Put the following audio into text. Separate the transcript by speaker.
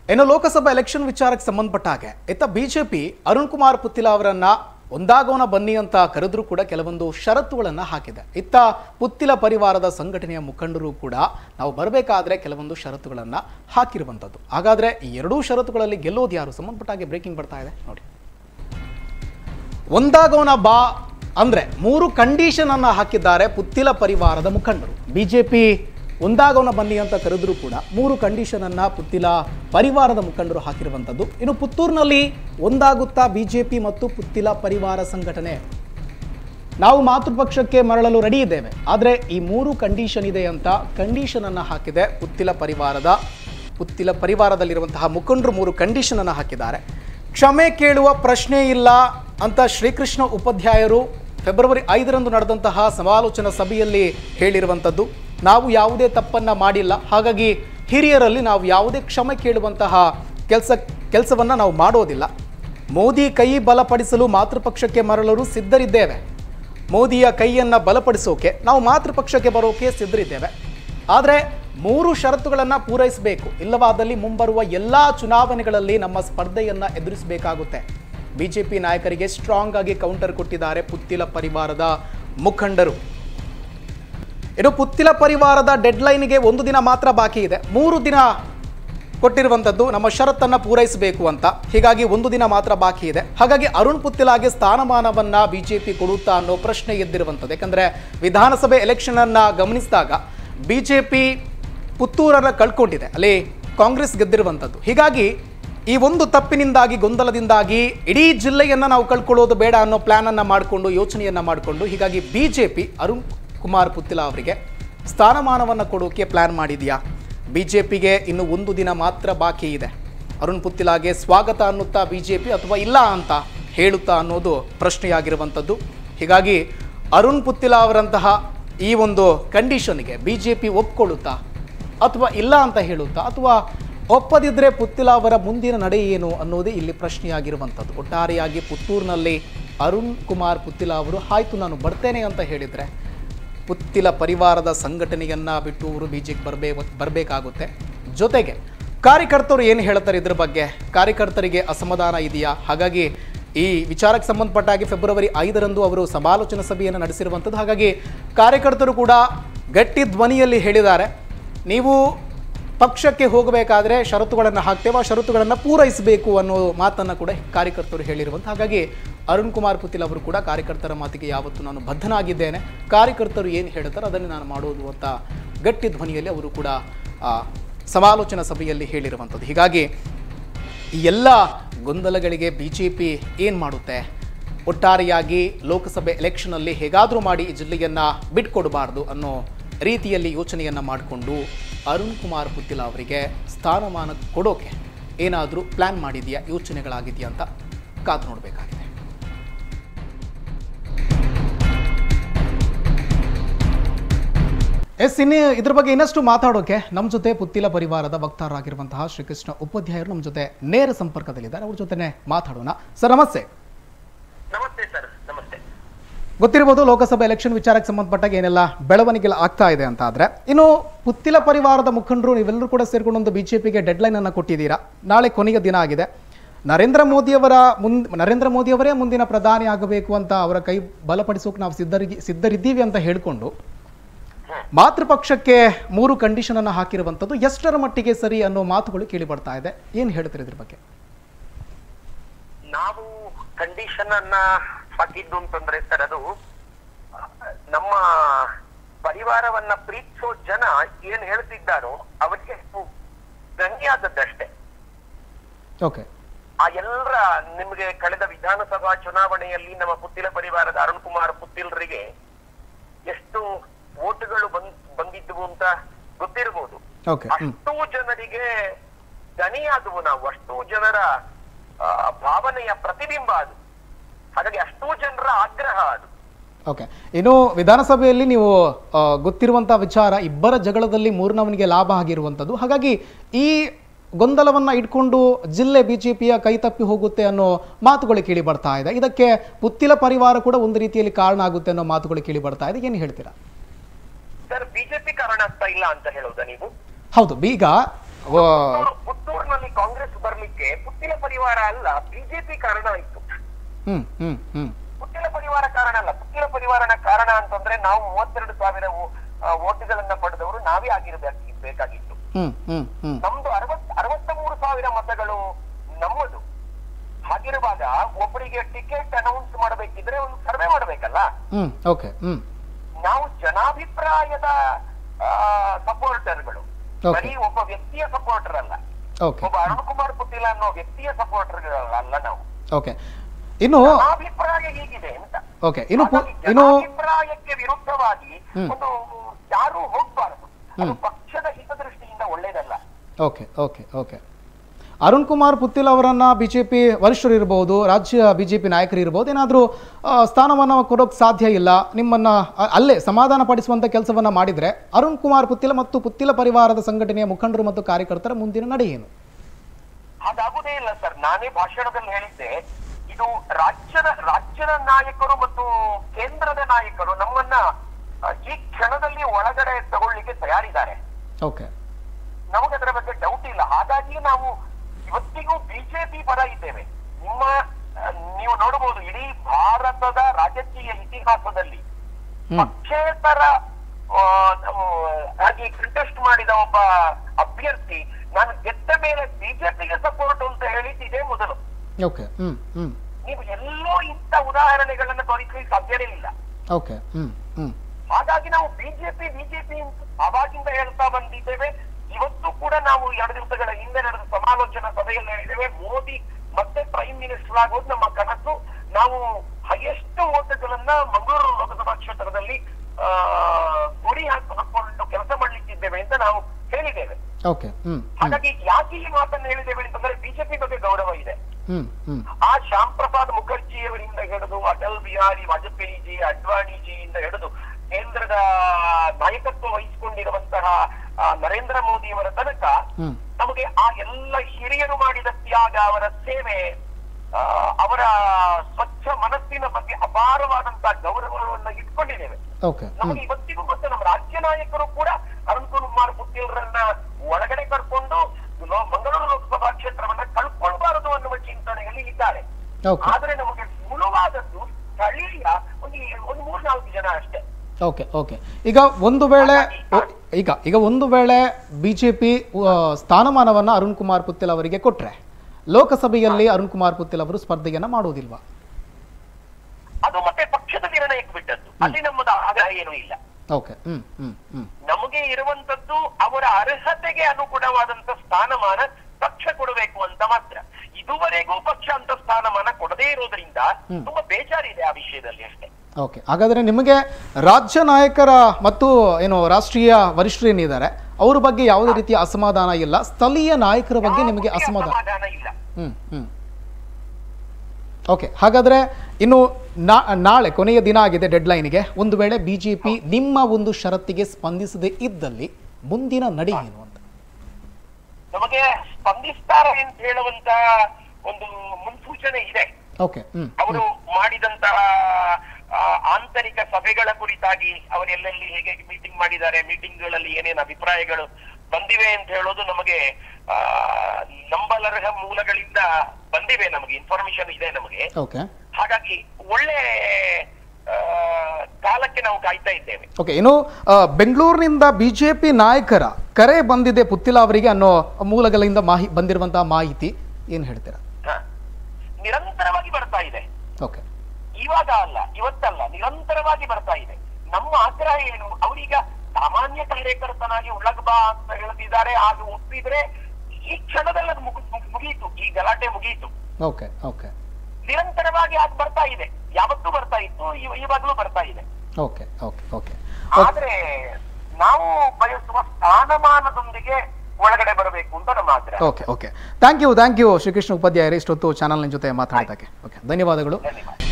Speaker 1: ಇನ್ನು ಲೋಕಸಭಾ ಎಲೆಕ್ಷನ್ ವಿಚಾರಕ್ಕೆ ಸಂಬಂಧಪಟ್ಟ ಹಾಗೆ ಇತ್ತ ಬಿಜೆಪಿ ಅರುಣ್ ಕುಮಾರ್ ಪುತ್ತಿಲ ಅವರನ್ನ ಒಂದಾಗೋಣ ಬನ್ನಿ ಅಂತ ಕರೆದ್ರೂ ಕೂಡ ಕೆಲವೊಂದು ಷರತ್ತುಗಳನ್ನು ಹಾಕಿದೆ. ಇತ್ತ ಪುತ್ತಿಲ ಪರಿವಾರದ ಸಂಘಟನೆಯ ಮುಖಂಡರು ಕೂಡ ನಾವು ಬರಬೇಕಾದ್ರೆ ಕೆಲವೊಂದು ಷರತ್ತುಗಳನ್ನು ಹಾಕಿರುವಂಥದ್ದು. ಹಾಗಾದ್ರೆ ಈ ಎರಡೂ ಷರತ್ತುಗಳಲ್ಲಿ ಗೆಲ್ಲೋದು ಯಾರು? ಸಂಬಂಧಪಟ್ಟ ಹಾಗೆ ಬ್ರೇಕಿಂಗ್ ಬರ್ತಾ ಇದೆ ನೋಡಿ. ಒಂದಾಗೋಣ ಬಾ ಅಂದ್ರೆ 3 ಕಂಡೀಷನ್ ಅನ್ನ ಹಾಕಿದ್ದಾರೆ ಪುತ್ತಿಲ ಪರಿವಾರದ ಮುಖಂಡರು. ಬಿಜೆಪಿ ಒಂದಾಗೋಣ ಬನ್ನಿ ಅಂತ ಕರೆದ್ರೂ ಕೂಡ 3 ಕಂಡೀಷನ್ ಅನ್ನ ಪುತ್ತಿಲ ಪರಿವಾರದ ಮುಖಂಡರು ಹಾಕಿರುವಂಥದ್ದು. ಇನ್ನು ಪುತ್ತೂರಿನಲ್ಲಿ ಒಂದಾಗುತ್ತಾ ಬಿಜೆಪಿ ಮತ್ತು ಪುತ್ತಿಲ ಪರಿವಾರ ಸಂಘಟನೆ? ನಾವು ಮಾತೃಪಕ್ಷಕ್ಕೆ ಮರಳಲು ರೆಡಿ ಇದ್ದೇವೆ, ಆದರೆ ಈ 3 ಕಂಡೀಷನ್ ಇದೆ ಅಂತ ಕಂಡೀಷನ್ ಅನ್ನ ಹಾಕಿದೆ ಪುತ್ತಿಲ ಪರಿವಾರದಲ್ಲಿರುವಂತಹ ಮುಖಂಡರು 3 ಕಂಡೀಷನ್ ಅನ್ನ ಹಾಕಿದ್ದಾರೆ. ಕ್ಷಮೆ ಕೇಳುವ ಪ್ರಶ್ನೆ ಇಲ್ಲ ಅಂತ ಶ್ರೀಕೃಷ್ಣ ಉಪಾಧ್ಯಾಯರು ಫೆಬ್ರವರಿ 5ರಂದು ನಡೆದಂತಹ ಸಮಾಲೋಚನಾ ಸಭೆಯಲ್ಲಿ ಹೇಳಿರುವಂಥದ್ದು. ನಾವು ಯಾವುದೇ ತಪ್ಪನ್ನು ಮಾಡಿಲ್ಲ, ಹಾಗಾಗಿ ಹಿರಿಯರಲ್ಲಿ ನಾವು ಯಾವುದೇ ಕ್ಷಮೆ ಕೇಳುವಂತಹ ಕೆಲಸವನ್ನು ನಾವು ಮಾಡೋದಿಲ್ಲ. ಮೋದಿ ಕೈ ಬಲಪಡಿಸಲು ಮಾತೃಪಕ್ಷಕ್ಕೆ ಮರಳಲು ಸಿದ್ಧರಿದ್ದೇವೆ. ಮೋದಿಯ ಕೈಯನ್ನು ಬಲಪಡಿಸೋಕೆ ನಾವು ಮಾತೃಪಕ್ಷಕ್ಕೆ ಬರೋಕೆ ಸಿದ್ಧರಿದ್ದೇವೆ, ಆದರೆ 3 ಷರತ್ತುಗಳನ್ನು ಪೂರೈಸಬೇಕು. ಇಲ್ಲವಾದಲ್ಲಿ ಮುಂಬರುವ ಎಲ್ಲ ಚುನಾವಣೆಗಳಲ್ಲಿ ನಮ್ಮ ಸ್ಪರ್ಧೆಯನ್ನು ಎದುರಿಸಬೇಕಾಗುತ್ತೆ. ಬಿಜೆಪಿ ನಾಯಕರಿಗೆ ಸ್ಟ್ರಾಂಗ್ ಆಗಿ ಕೌಂಟರ್ ಕೊಟ್ಟಿದ್ದಾರೆ ಪುತ್ತಿಲ ಪರಿವಾರದ ಮುಖಂಡರು. ಇನ್ನು ಪುತ್ತಿಲ ಪರಿವಾರದ ಡೆಡ್ಲೈನ್ಗೆ 1 ದಿನ ಮಾತ್ರ ಬಾಕಿ ಇದೆ. 3 ದಿನ ಕೊಟ್ಟಿರುವಂಥದ್ದು ನಮ್ಮ ಷರತ್ತನ್ನು ಪೂರೈಸಬೇಕು ಅಂತ. ಹೀಗಾಗಿ 1 ದಿನ ಮಾತ್ರ ಬಾಕಿ ಇದೆ. ಹಾಗಾಗಿ ಅರುಣ್ ಪುತ್ತಿಲಾಗೆ ಸ್ಥಾನಮಾನವನ್ನು ಬಿಜೆಪಿ ಕೊಡುತ್ತಾ ಅನ್ನೋ ಪ್ರಶ್ನೆ ಎದ್ದಿರುವಂಥದ್ದು. ಯಾಕಂದರೆ ವಿಧಾನಸಭೆ ಎಲೆಕ್ಷನ್ ಅನ್ನು ಗಮನಿಸಿದಾಗ ಬಿಜೆಪಿ ಪುತ್ತೂರನ್ನು ಕಳ್ಕೊಂಡಿದೆ, ಅಲ್ಲಿ ಕಾಂಗ್ರೆಸ್ ಗೆದ್ದಿರುವಂಥದ್ದು. ಹೀಗಾಗಿ ಈ ಒಂದು ತಪ್ಪಿನಿಂದಾಗಿ, ಗೊಂದಲದಿಂದಾಗಿ ಇಡೀ ಜಿಲ್ಲೆಯನ್ನು ನಾವು ಕಳ್ಕೊಳ್ಳೋದು ಬೇಡ ಅನ್ನೋ ಪ್ಲಾನನ್ನು ಮಾಡಿಕೊಂಡು, ಯೋಚನೆಯನ್ನು ಮಾಡಿಕೊಂಡು, ಹೀಗಾಗಿ ಬಿಜೆಪಿ ಅರುಣ್ ಕುಮಾರ್ ಪುತ್ತಿಲ ಅವರಿಗೆ ಸ್ಥಾನಮಾನವನ್ನು ಕೊಡೋಕೆ ಪ್ಲಾನ್ ಮಾಡಿದೆಯಾ? ಬಿಜೆಪಿಗೆ ಇನ್ನು 1 ದಿನ ಮಾತ್ರ ಬಾಕಿ ಇದೆ. ಅರುಣ್ ಪುತ್ತಿಲಾಗೆ ಸ್ವಾಗತ ಅನ್ನುತ್ತಾ ಬಿಜೆಪಿ ಅಥವಾ ಇಲ್ಲ ಅಂತ ಹೇಳುತ್ತಾ ಅನ್ನೋದು ಪ್ರಶ್ನೆಯಾಗಿರುವಂಥದ್ದು. ಹೀಗಾಗಿ ಅರುಣ್ ಪುತ್ತಿಲ ಅವರಂತಹ ಈ ಒಂದು ಕಂಡೀಷನ್ಗೆ ಬಿಜೆಪಿ ಒಪ್ಕೊಳ್ಳುತ್ತಾ ಅಥವಾ ಇಲ್ಲ ಅಂತ ಹೇಳುತ್ತಾ, ಅಥವಾ ಒಪ್ಪದಿದ್ದರೆ ಪುತ್ತಿಲ ಅವರ ಮುಂದಿನ ನಡೆ ಏನು ಅನ್ನೋದೇ ಇಲ್ಲಿ ಪ್ರಶ್ನೆಯಾಗಿರುವಂಥದ್ದು. ಒಟ್ಟಾರೆಯಾಗಿ ಪುತ್ತೂರಿನಲ್ಲಿ ಅರುಣ್ ಕುಮಾರ್ ಪುತ್ತಿಲ ಅವರು ಆಯಿತು ನಾನು ಬರ್ತೇನೆ ಅಂತ ಹೇಳಿದರೆ ಪುತ್ತಿಲ ಪರಿವಾರದ ಸಂಘಟನೆಯನ್ನು ಬಿಟ್ಟು ಅವರು ಬಿಜೆಪಿ ಬರಬೇಕಾಗುತ್ತೆ. ಜೊತೆಗೆ ಕಾರ್ಯಕರ್ತರು ಏನು ಹೇಳ್ತಾರೆ ಇದ್ರ ಬಗ್ಗೆ? ಕಾರ್ಯಕರ್ತರಿಗೆ ಅಸಮಾಧಾನ ಇದೆಯಾ? ಹಾಗಾಗಿ ಈ ವಿಚಾರಕ್ಕೆ ಸಂಬಂಧಪಟ್ಟಾಗಿ ಫೆಬ್ರವರಿ 5ರಂದು ಅವರು ಸಮಾಲೋಚನಾ ಸಭೆಯನ್ನು ನಡೆಸಿರುವಂಥದ್ದು. ಹಾಗಾಗಿ ಕಾರ್ಯಕರ್ತರು ಕೂಡ ಗಟ್ಟಿ ಧ್ವನಿಯಲ್ಲಿ ಹೇಳಿದ್ದಾರೆ, ನೀವು ಪಕ್ಷಕ್ಕೆ ಹೋಗಬೇಕಾದ್ರೆ ಷರತ್ತುಗಳನ್ನು ಹಾಕ್ತೇವೆ, ಆ ಷರತ್ತುಗಳನ್ನು ಪೂರೈಸಬೇಕು ಅನ್ನೋ ಮಾತನ್ನು ಕೂಡ ಕಾರ್ಯಕರ್ತರು ಹೇಳಿರುವಂಥ. ಹಾಗಾಗಿ ಅರುಣ್ ಕುಮಾರ್ ಪುತ್ತಿಲ ಅವರು ಕೂಡ ಕಾರ್ಯಕರ್ತರ ಮಾತಿಗೆ ಯಾವತ್ತೂ ನಾನು ಬದ್ಧನಾಗಿದ್ದೇನೆ, ಕಾರ್ಯಕರ್ತರು ಏನು ಹೇಳ್ತಾರೆ ಅದನ್ನು ನಾನು ಮಾಡೋದು ಅಂತ ಗಟ್ಟಿ ಧ್ವನಿಯಲ್ಲಿ ಅವರು ಕೂಡ ಸಮಾಲೋಚನಾ ಸಭೆಯಲ್ಲಿ ಹೇಳಿರುವಂಥದ್ದು. ಹೀಗಾಗಿ ಈ ಎಲ್ಲ ಗೊಂದಲಗಳಿಗೆ ಬಿಜೆಪಿ ಏನು ಮಾಡುತ್ತೆ? ಒಟ್ಟಾರೆಯಾಗಿ ಲೋಕಸಭೆ ಎಲೆಕ್ಷನಲ್ಲಿ ಹೇಗಾದರೂ ಮಾಡಿ ಈ ಜಿಲ್ಲೆಯನ್ನು ಬಿಟ್ಕೊಡಬಾರ್ದು ಅನ್ನೋ ರೀತಿಯಲ್ಲಿ ಯೋಚನೆಯನ್ನು ಮಾಡಿಕೊಂಡು ಅರುಣ್ ಕುಮಾರ್ ಪುತ್ತಿಲ ಅವರಿಗೆ ಸ್ಥಾನಮಾನ ಕೊಡೋಕೆ ಏನಾದರೂ ಪ್ಲ್ಯಾನ್ ಮಾಡಿದೆಯಾ, ಯೋಚನೆಗಳಾಗಿದೆಯಾ ಅಂತ ಕಾದು ನೋಡಬೇಕಾಗಿದೆ. ಇನ್ನು ಇದ್ರ ಬಗ್ಗೆ ಇನ್ನಷ್ಟು ಮಾತಾಡೋಕೆ ನಮ್ಮ ಜೊತೆ ಪುತ್ತಿಲ ಪರಿವಾರದ ವಕ್ತಾರರಾಗಿರುವಂತಹ ಶ್ರೀಕೃಷ್ಣ ಉಪಾಧ್ಯಾಯರು ನಮ್ಮ ಜೊತೆ ನೇರ ಸಂಪರ್ಕದಲ್ಲಿದ್ದಾರೆ. ಅವ್ರ ಜೊತೆನೆ ಮಾತಾಡೋಣ. ಸರ್ ನಮಸ್ತೆ.
Speaker 2: ನಮಸ್ತೆ ಸರ್. ನಮಸ್ತೆ.
Speaker 1: ಗೊತ್ತಿರಬಹುದು ಲೋಕಸಭಾ ಎಲೆಕ್ಷನ್ ವಿಚಾರಕ್ಕೆ ಸಂಬಂಧಪಟ್ಟಾಗ ಏನೆಲ್ಲ ಬೆಳವಣಿಗೆ ಆಗ್ತಾ ಇದೆ ಅಂತ. ಆದ್ರೆ ಇನ್ನು ಪುತ್ತಿಲ ಪರಿವಾರದ ಮುಖಂಡರು ನೀವೆಲ್ಲರೂ ಕೂಡ ಸೇರ್ಕೊಂಡು ಒಂದು ಬಿಜೆಪಿಗೆ ಡೆಡ್ಲೈನ್ ಅನ್ನು ಕೊಟ್ಟಿದ್ದೀರಾ. ನಾಳೆ ಕೊನೆಯ ದಿನ ಆಗಿದೆ. ನರೇಂದ್ರ ಮೋದಿಯವರೇ ಮುಂದಿನ ಪ್ರಧಾನಿ ಆಗಬೇಕು ಅಂತ ಅವರ ಕೈ ಬಲಪಡಿಸೋಕೆ ನಾವು ಸಿದ್ಧರಿದ್ದೀವಿ ಅಂತ ಹೇಳಿಕೊಂಡು ಮಾತೃಪಕ್ಷಕ್ಕೆ 3 ಕಂಡೀಷನ್ ಅನ್ನು ಹಾಕಿರುವಂಥದ್ದು ಎಷ್ಟರ ಮಟ್ಟಿಗೆ ಸರಿ ಅನ್ನೋ ಮಾತುಗಳು ಕೇಳಿ ಬರ್ತಾ ಇದೆ. ಏನು ಹೇಳ್ತೀರಿ ಇದ್ರ ಬಗ್ಗೆ?
Speaker 2: ನಾವು ಕಂಡೀಷನ್ ಅನ್ನ ಹಾಕಿದ್ದು ಅಂತಂದ್ರೆ ಸರ್, ಅದು ನಮ್ಮ ಪರಿವಾರವನ್ನ ಪ್ರೀತಿಸೋ ಜನ ಏನ್ ಹೇಳ್ತಿದ್ದಾರೋ ಅವರಿಗೆ ಧನ್ಯಾದದ್ದಷ್ಟೇ.
Speaker 1: ಓಕೆ.
Speaker 2: ಆ ಎಲ್ಲರ ನಿಮ್ಗೆ ಕಳೆದ ವಿಧಾನಸಭಾ ಚುನಾವಣೆಯಲ್ಲಿ ನಮ್ಮ ಪುತ್ತಿಲ ಪರಿವಾರದ ಅರುಣ್ ಕುಮಾರ್ ಪುತ್ತಿಲರಿಗೆ ಎಷ್ಟು ವೋಟುಗಳು ಬಂದಿದ್ವು ಅಂತ ಗೊತ್ತಿರಬಹುದು. ಅಷ್ಟೂ ಜನರಿಗೆ ದನಿಯಾದವು ನಾವು, ಅಷ್ಟೂ ಜನರ ಭಾವನೆಯ ಪ್ರತಿಬಿಂಬ ಅದು. ಹಾಗಾಗಿ ಅಷ್ಟೂ ಜನರ ಆಗ್ರಹ ಅದು.
Speaker 1: ಓಕೆ. ಇನ್ನು ವಿಧಾನಸಭೆಯಲ್ಲಿ ನೀವು ಗೊತ್ತಿರುವಂತಹ ವಿಚಾರ, ಇಬ್ಬರ ಜಗಳದಲ್ಲಿ ಮೂರನವನಿಗೆ ಲಾಭ ಆಗಿರುವಂಥದ್ದು. ಹಾಗಾಗಿ ಈ ಗೊಂದಲವನ್ನ ಇಟ್ಕೊಂಡು ಜಿಲ್ಲೆ ಬಿಜೆಪಿಯ ಕೈ ತಪ್ಪಿ ಹೋಗುತ್ತೆ ಅನ್ನೋ ಮಾತುಗಳು ಕೇಳಿ ಬರ್ತಾ ಇದೆ. ಇದಕ್ಕೆ ಪುತ್ತಿಲ ಪರಿವಾರ ಕೂಡ ಒಂದು ರೀತಿಯಲ್ಲಿ ಕಾರಣ ಆಗುತ್ತೆ ಅನ್ನೋ ಮಾತುಗಳು ಕೇಳಿ ಬರ್ತಾ ಇದೆ. ಏನು ಹೇಳ್ತೀರಾ
Speaker 2: ಸರ್? ಬಿಜೆಪಿ ಕಾರಣ ಆಗ್ತಾ ಇಲ್ಲ ಅಂತ ಹೇಳೋದಾ ನೀವು?
Speaker 1: ಹೌದು. ಈಗ
Speaker 2: ಪುತ್ತೂರಿನಲ್ಲಿ ಕಾಂಗ್ರೆಸ್ ಇದಕ್ಕೆ ಪುತ್ತಿಲ ಪರಿವಾರ ಅಲ್ಲ, ಬಿಜೆಪಿ ಕಾರಣ ಆಯ್ತು. ಪುತ್ತಿಲ ಪರಿವಾರ ಕಾರಣ ಅಲ್ಲ. ಪುತ್ತಿಲ ಪರಿವಾರನ ಕಾರಣ ಅಂತಂದ್ರೆ ನಾವು 32,000 ಓಟುಗಳನ್ನ ಪಡೆದವರು ನಾವೇ ಆಗಿರಬೇಕಾಗಿತ್ತು. ನಮ್ದು 63,000 ಮತಗಳು ನಮ್ಮದು. ಹಾಗಿರುವಾಗ ಒಬ್ಬರಿಗೆ ಟಿಕೆಟ್ ಅನೌನ್ಸ್ ಮಾಡಬೇಕಿದ್ರೆ ಒಂದು ಸರ್ವೆ ಮಾಡಬೇಕಲ್ಲ. ನಾವು ಜನಾಭಿಪ್ರಾಯದ ಸಪೋರ್ಟರ್ಗಳು, ಬರೀ ಒಬ್ಬ ವ್ಯಕ್ತಿಯ ಸಪೋರ್ಟರ್ ಅಲ್ಲ. ಒಬ್ಬ ಅರುಣ್ ಕುಮಾರ್ ಪುತ್ತಿಲ ಅನ್ನೋ ವ್ಯಕ್ತಿಯ ಸಪೋರ್ಟರ್ಗಳಲ್ಲ ನಾವು.
Speaker 1: ಇನ್ನು
Speaker 2: ಅಭಿಪ್ರಾಯ ಹೀಗಿದೆ ಅಂತ. ಅಭಿಪ್ರಾಯಕ್ಕೆ ವಿರುದ್ಧವಾಗಿ ಒಂದು ಯಾರು ಹೋಗ್ಬಾರದು. ಅದು ಪಕ್ಷದ ಹಿತದೃಷ್ಟಿಯಿಂದ ಒಳ್ಳೇದಲ್ಲ.
Speaker 1: ಅರುಣ್ ಕುಮಾರ್ ಪುತ್ತಿಲ್ ಅವರನ್ನ ಬಿಜೆಪಿ ವರಿಷ್ಠರು ಇರಬಹುದು, ರಾಜ್ಯ ಬಿಜೆಪಿ ನಾಯಕರು ಇರಬಹುದು, ಏನಾದರೂ ಸ್ಥಾನವನ್ನು ಕೊಡೋಕೆ ಸಾಧ್ಯ ಇಲ್ಲ, ನಿಮ್ಮನ್ನ ಅಲ್ಲೇ ಸಮಾಧಾನ ಪಡಿಸುವಂತ ಕೆಲಸವನ್ನ ಮಾಡಿದ್ರೆ ಅರುಣ್ ಕುಮಾರ್ ಪುತ್ತಿಲ ಮತ್ತು ಪುತ್ತಿಲ ಪರಿವಾರದ ಸಂಘಟನೆಯ ಮುಖಂಡರು ಮತ್ತು ಕಾರ್ಯಕರ್ತರ ಮುಂದಿನ ನಡೆ ಏನು?
Speaker 2: ಅದಾಗುವುದೇ ಇಲ್ಲ ಸರ್. ನಾನೇ ಭಾಷಣದಲ್ಲಿ ಹೇಳಿದ್ದೆ, ಇದು ರಾಜ್ಯದ ನಾಯಕರು ಮತ್ತು ಕೇಂದ್ರದ ನಾಯಕರು ನಮ್ಮನ್ನ ಈ ಕ್ಷಣದಲ್ಲಿ ಒಳಗಡೆ ತಗೊಳ್ಳಿಕ್ಕೆ ತಯಾರಿದ್ದಾರೆ. ನಮಗದರ ಬಗ್ಗೆ ಡೌಟ್ ಇಲ್ಲ. ಹಾಗಾಗಿ ನಾವು ಇವತ್ತಿಗೂ ಬಿಜೆಪಿ ಪರ ಇದ್ದೇವೆ. ನೀವು ನೋಡಬಹುದು, ಇಡೀ ಭಾರತದ ರಾಜಕೀಯ ಇತಿಹಾಸದಲ್ಲಿ ಪಕ್ಷೇತರ ಆಗಿ ಕಂಟೆಸ್ಟ್ ಮಾಡಿದ ಒಬ್ಬ ಅಭ್ಯರ್ಥಿ ನಾನು ಗೆದ್ದ ಮೇಲೆ ಬಿಜೆಪಿಗೆ ಸಪೋರ್ಟ್ ಅಂತ ಹೇಳಿದ್ದೇ ಮೊದಲು. ನೀವು ಎಲ್ಲೋ ಇಂಥ ಉದಾಹರಣೆಗಳನ್ನ ತೋರಿಸಲಿಕ್ಕೆ ಸಾಧ್ಯನೇ ಇಲ್ಲ. ಹಾಗಾಗಿ ನಾವು ಬಿಜೆಪಿ ಅವಾಗಿಂದ ಹೇಳ್ತಾ ಬಂದಿದ್ದೇವೆ. ಇವತ್ತು ಕೂಡ ನಾವು 2 ದಿವಸಗಳ ಹಿಂದೆ ನಡೆದ ಸಮಾಲೋಚನಾ ಸಭೆಯಲ್ಲಿ ಹೇಳಿದ್ದೇವೆ, ಮೋದಿ ಮತ್ತೆ ಪ್ರೈಮ್ ಮಿನಿಸ್ಟರ್ ಆಗೋದು ನಮ್ಮ ಕನಸು. ನಾವು ಹೈಯೆಸ್ಟ್ ಓಟುಗಳನ್ನ ಮಂಗಳೂರು ಲೋಕಸಭಾ ಕ್ಷೇತ್ರದಲ್ಲಿ ಗುರಿ ಹಾಕೊಂಡು ಕೆಲಸ ಮಾಡ್ಲಿಕ್ಕಿದ್ದೇವೆ ಅಂತ ನಾವು ಹೇಳಿದ್ದೇವೆ. ಹಾಗಾಗಿ ಯಾಕೆ ಈ ಮಾತನ್ನು ಹೇಳಿದ್ದೇವೆ ಅಂತಂದ್ರೆ ಬಿಜೆಪಿ ಬಗ್ಗೆ ಗೌರವ ಇದೆ. ಆ ಶ್ಯಾಮ್ ಪ್ರಸಾದ್ ಮುಖರ್ಜಿಯವರಿಂದ ಹಿಡಿದು ಅಟಲ್ ಬಿಹಾರಿ ವಾಜಪೇಯಿಜಿ, ಅಡ್ವಾಣಿಜಿಯಿಂದ ಹಿಡಿದು ಕೇಂದ್ರದ ನಾಯಕತ್ವ ವಹಿಸಿಕೊಂಡಿರುವಂತಹ ನರೇಂದ್ರ ಮೋದಿಯವರ ತನಕ ನಮಗೆ ಆ ಎಲ್ಲ ಹಿರಿಯರು ಮಾಡಿದ ತ್ಯಾಗ, ಅವರ ಸೇವೆ, ಅವರ ಸ್ವಚ್ಛ ಮನಸ್ಸಿನ ಬಗ್ಗೆ ಅಪಾರವಾದಂತಹ ಗೌರವವನ್ನು ಇಟ್ಕೊಂಡಿದ್ದೇವೆ. ನಮಗೆ ಇವತ್ತಿಗೂ ಮತ್ತೆ ನಮ್ಮ ರಾಜ್ಯ ನಾಯಕರು ಕೂಡ ಅರುಣ್ ಕುಮಾರ್ ಪುತ್ತಿಲ್ರನ್ನ ಒಳಗಡೆ ಕರ್ಕೊಂಡು ಮಂಗಳೂರು ಲೋಕಸಭಾ ಕ್ಷೇತ್ರವನ್ನ ಕಳ್ಕೊಳ್ಬಾರದು ಅನ್ನುವ ಚಿಂತನೆಯಲ್ಲಿ ಇದ್ದಾರೆ. ಆದ್ರೆ ನಮಗೆ ಮೂಲವಾದದ್ದು ಸ್ಥಳೀಯ ಒಂದು 3-4 ಜನ ಅಷ್ಟೇ.
Speaker 1: ಈಗ ಒಂದು ವೇಳೆ ಬಿಜೆಪಿ ಸ್ಥಾನಮಾನವನ್ನ ಅರುಣ್ ಕುಮಾರ್ ಪುತ್ತಿಲ್ ಅವರಿಗೆ ಕೊಟ್ರೆ ಲೋಕಸಭೆಯಲ್ಲಿ ಅರುಣ್ ಕುಮಾರ್ ಪುತ್ತಿಲ್ ಅವರು ಸ್ಪರ್ಧೆಯನ್ನ ಮಾಡುವುದಿಲ್ವಾ?
Speaker 2: ಅದು ಮತ್ತೆ ಪಕ್ಷದ ನಿರ್ಣಯಕ್ಕೆ ಬಿಟ್ಟದ್ದು. ಅಲ್ಲಿ ನಮ್ಮದು ಆಗ್ರಹ ಏನೂ ಇಲ್ಲ. ನಮಗೆ ಇರುವಂತದ್ದು ಅವರ ಅರ್ಹತೆಗೆ ಅನುಗುಣವಾದಂತ ಸ್ಥಾನಮಾನ ಪಕ್ಷ ಕೊಡಬೇಕು ಅಂತ ಮಾತ್ರ. ಇದುವರೆಗೂ ಪಕ್ಷ ಅಂತ ಸ್ಥಾನಮಾನ ಕೊಡದೇ ಇರೋದ್ರಿಂದ ತುಂಬಾ ಬೇಜಾರಿದೆ ಆ ವಿಷಯದಲ್ಲಿ ಅಷ್ಟೇ.
Speaker 1: ಹಾಗಾದ್ರೆ ನಿಮಗೆ ರಾಜ್ಯ ನಾಯಕರ ಮತ್ತು ರಾಷ್ಟ್ರೀಯ ವರಿಷ್ಠರು ಏನಿದ್ದಾರೆ ಅವ್ರ ಬಗ್ಗೆ ಯಾವುದೇ ರೀತಿಯ ಅಸಮಾಧಾನ ಇಲ್ಲ, ಸ್ಥಳೀಯ ನಾಯಕರ ಬಗ್ಗೆ ನಿಮಗೆ ಅಸಮಾಧಾನ
Speaker 2: ಇಲ್ಲ.
Speaker 1: ಹಾಗಾದ್ರೆ ಇನ್ನು ನಾಳೆ ಕೊನೆಯ ದಿನ ಆಗಿದೆ ಡೆಡ್ಲೈನ್ಗೆ. ಒಂದು ವೇಳೆ ಬಿಜೆಪಿ ನಿಮ್ಮ ಒಂದು ಷರತ್ತಿಗೆ ಸ್ಪಂದಿಸದೇ ಇದ್ದಲ್ಲಿ ಮುಂದಿನ ನಡೆ ಏನು ಅಂತ?
Speaker 2: ನಮಗೆ ಸ್ಪಂದಿಸ್ತಾರೆ ಅಂತ ಹೇಳುವಂತ ಒಂದು ಮುನ್ಸೂಚನೆ ಇದೆ. ಅವರು ಮಾಡಿದಂತಹ ಆಂತರಿಕ ಸಭೆಗಳ ಕುರಿತಾಗಿ ಅವರೆಲ್ಲೆಲ್ಲಿ ಹೇಗೆ ಮೀಟಿಂಗ್ ಮಾಡಿದ್ದಾರೆ, ಮೀಟಿಂಗ್ಗಳಲ್ಲಿ ಏನೇನು ಅಭಿಪ್ರಾಯಗಳು ಬಂದಿವೆ ಅಂತ ಹೇಳೋದು ನಮಗೆ ನಂಬಲರ್ಹ ಮೂಲಗಳಿಂದ ಬಂದಿವೆ. ನಮಗೆ ಇನ್ಫಾರ್ಮೇಶನ್ ಇದೆ ನಮಗೆ. ಹಾಗಾಗಿ ಒಳ್ಳೆ ಕಾಲಕ್ಕೆ ನಾವು ಕಾಯ್ತಾ ಇದ್ದೇವೆ.
Speaker 1: ಇನ್ನು ಬೆಂಗಳೂರಿನಿಂದ ಬಿಜೆಪಿ ನಾಯಕರ ಕರೆ ಬಂದಿದೆ ಪುತ್ತಿಲ ಅವರಿಗೆ ಅನ್ನೋ ಮೂಲಗಳಿಂದ ಬಂದಿರುವಂತಹ ಮಾಹಿತಿ ಏನ್ ಹೇಳ್ತೀರಾ?
Speaker 2: ನಿರಂತರವಾಗಿ ಬರ್ತಾ ಇದೆ. ಇವಾಗ ಅಲ್ಲ, ಇವತ್ತಲ್ಲ, ನಿರಂತರವಾಗಿ ಬರ್ತಾ ಇದೆ. ನಮ್ಮ ಆಗ್ರಹ ಏನು, ಅವರೀಗ ಸಾಮಾನ್ಯ ಕಾರ್ಯಕರ್ತನಾಗಿ ಒಳಗಬಾ ಅಂತ ಹೇಳ್ತಿದ್ದಾರೆ. ಅದು ಒಪ್ಪಿದ್ರೆ ಈ ಕ್ಷಣದಲ್ಲಿ ಅದು ಮುಗಿಯಿತು, ಈ ಗಲಾಟೆ ಮುಗಿಯಿತು. ನಿರಂತರವಾಗಿ ಅದು ಬರ್ತಾ ಇದೆ. ಯಾವತ್ತೂ ಬರ್ತಾ ಇತ್ತು, ಇವಾಗಲೂ ಬರ್ತಾ ಇದೆ. ಆದ್ರೆ ನಾವು ಬಯಸುವ ಸ್ಥಾನಮಾನದೊಂದಿಗೆ ಒಳಗಡೆ ಬರಬೇಕು ಅಂತ ನಮ್ಮ ಆಗ್ರಹ.
Speaker 1: ಥ್ಯಾಂಕ್ ಯು ಶ್ರೀಕೃಷ್ಣ ಉಪಾಧ್ಯಾಯರೇ, ಇಷ್ಟೊತ್ತು ಚಾನಲ್ ಜೊತೆ ಮಾತಾಡೋದಕ್ಕೆ ಧನ್ಯವಾದಗಳು.